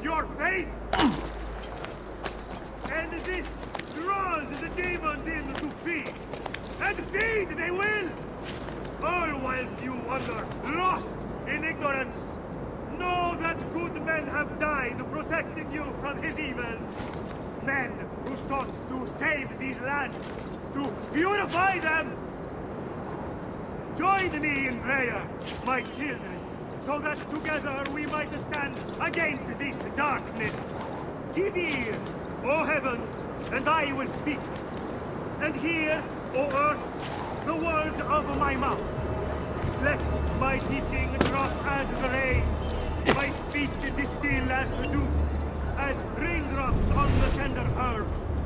your faith? And this draws the demons in to feed. And feed they will! All whilst you wander, lost in ignorance. Know that good men have died protecting you from his evils. Men who sought to save these lands, to purify them. Join me in prayer, my children, so that together we might stand against this darkness. Give ear, O heavens, and I will speak. And hear, O earth, the words of my mouth. Let my teaching drop as the rain, my speech distill as the dew, as raindrops on the tender herb.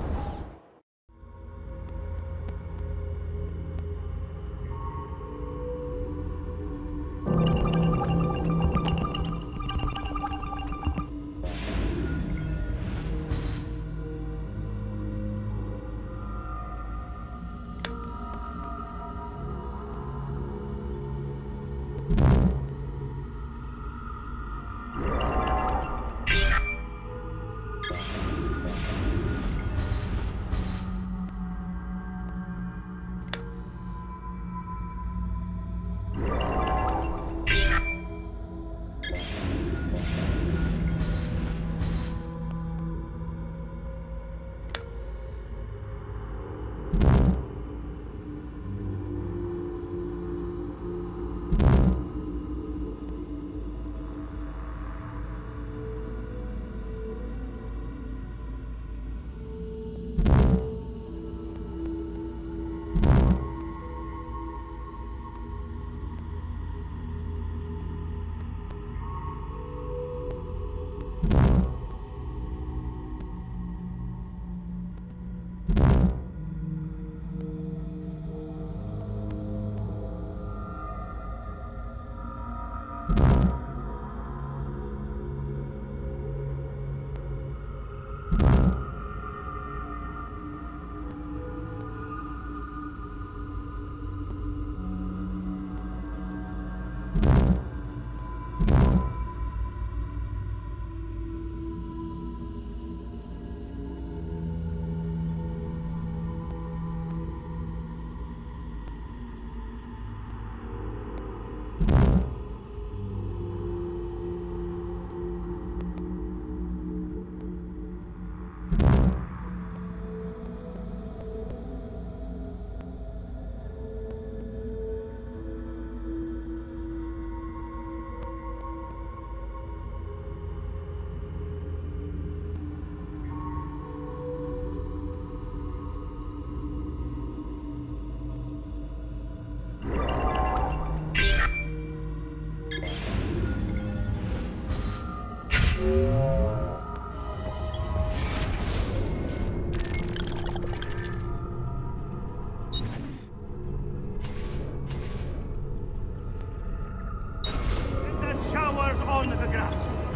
On the grass,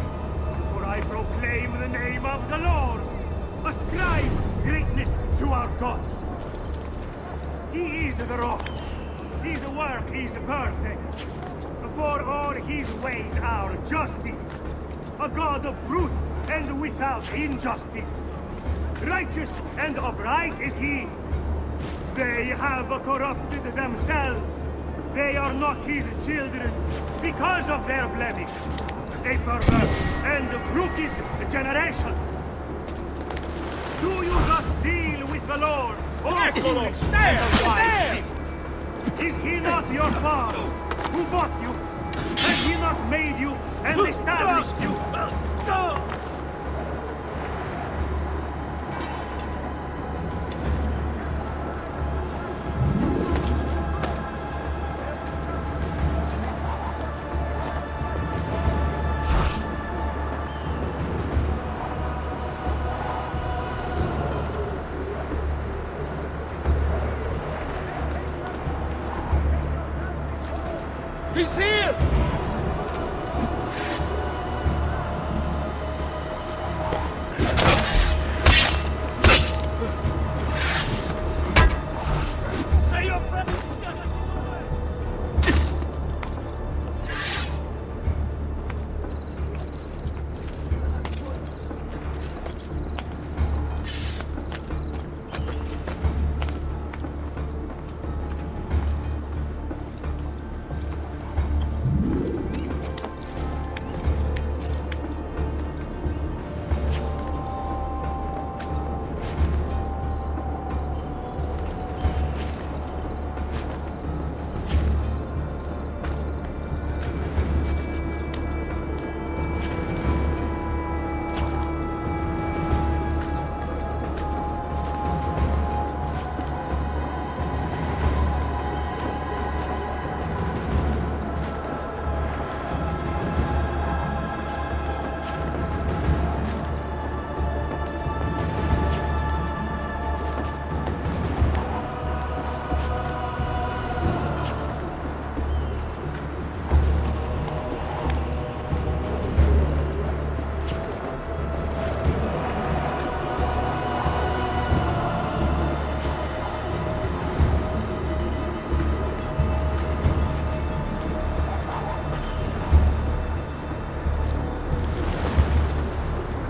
for I proclaim the name of the Lord. Ascribe greatness to our God. He is the rock. His work is perfect. For all his ways are justice. A God of truth and without injustice. Righteous and upright is he. They have corrupted themselves. They are not his children because of their blemish. A perverse and crooked generation. Do you thus deal with the Lord, or foolish and wise? Is he not your father, who bought you? Has he not made you and established you? He's here! Say your brother!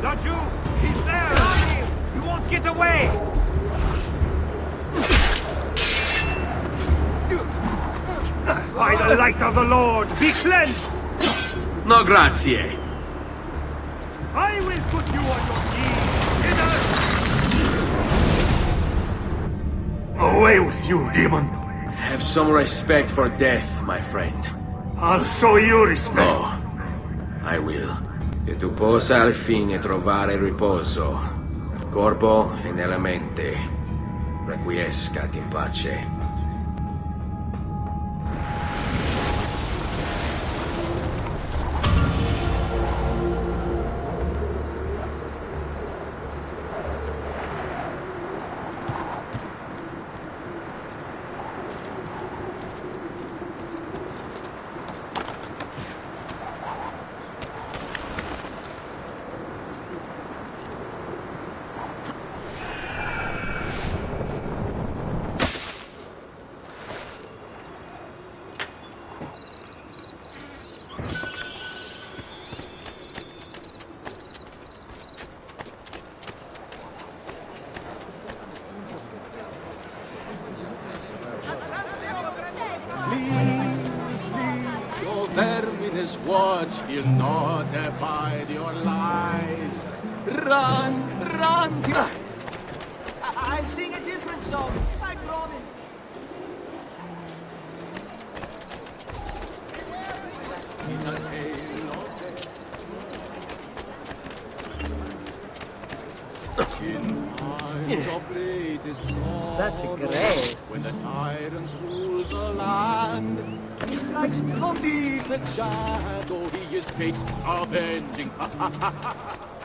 Not you! He's there! On him! You won't get away! By the light of the Lord, be cleansed! No grazie. I will put you on your knees! Away with you, demon! Have some respect for death, my friend. I'll show you respect. No, I will. Che tu possa al fine trovare riposo, nel corpo e nella mente. Requiescat in pace. Verminous watch, he'll not abide your lies. Run, run! I sing a different song. I promise. He's a tale of death. In times of greatest sorrow, Such grace. when the tyrants rule the land, he strikes from deepest shadow, he escapes avenging.